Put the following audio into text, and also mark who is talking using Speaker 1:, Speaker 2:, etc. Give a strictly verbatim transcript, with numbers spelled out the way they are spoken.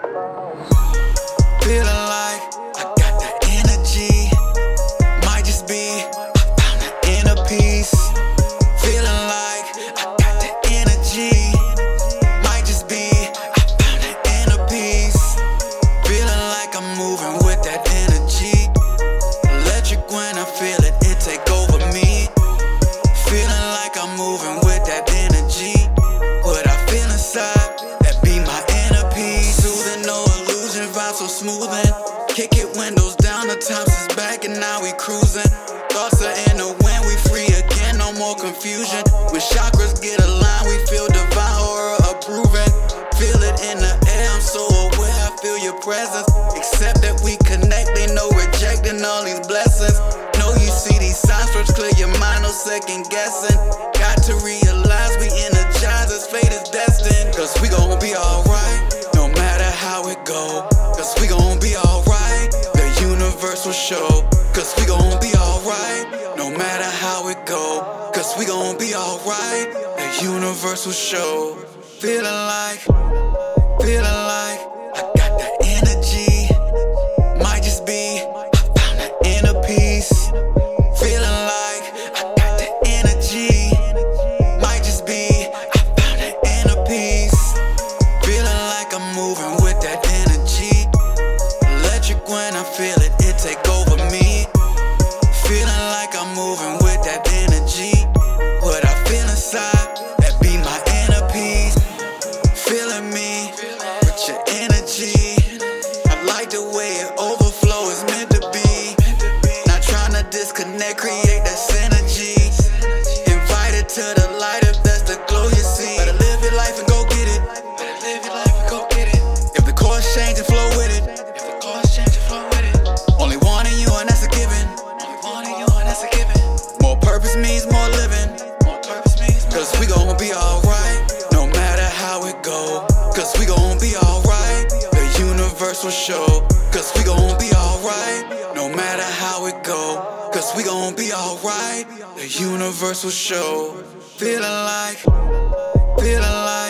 Speaker 1: Feeling like I got that energy. Might just be I found that inner peace. Feeling like I got that energy. Might just be I found that inner peace. Feeling like I'm moving with that energy. Electric when I feel it, it take over me. Feeling like I'm moving with that energy. What I feel inside, that be my inner peace. Soothing, no illusion, vibe so smoothing. Kick it, windows down, the times is back and now we cruising. Thoughts are in the wind, we free again, no more confusion. When chakras get aligned, we feel divine aura approving. Feel it in the air, I'm so aware, I feel your presence. Accept that we connect, they know rejecting all these blessings. Know you see these signs, first clear your mind, no second guessing. Got to realize we energize, as fate is destined. Cause we gon' be alright, no matter how it go. Cause we gon' be alright, the universe will show. Cause we gon' be alright, no matter how it go. Cause we gon' be alright, the universe will show. Feeling like, feeling like I got that energy. Might just be I found that inner peace. Feeling like I got that energy. Might just be I found that inner peace. Feeling like I'm moving with that energy. Electric when I feel it, it take over me. Feeling like I'm moving with that energy. What I feel inside, that be my inner peace. Feeling me with your energy. I like the way it overflow, it's meant to be. Not trying to disconnect, create that synergy. Invited to the light if that's the glow you see. Better live your life and go get it. Better live your life and go get it. If the course change and flow with it. If the course change and flow with it. Only one in you and that's a given. Only one in you and that's a given. More purpose means more living. More purpose means more. Cause we gon' be alright, no matter how it go. Cause we gon' be alright, the universe will show. Cause we gon' be alright, no matter how it go. Cause we gon' be alright, the universe will show. Feeling like, feeling like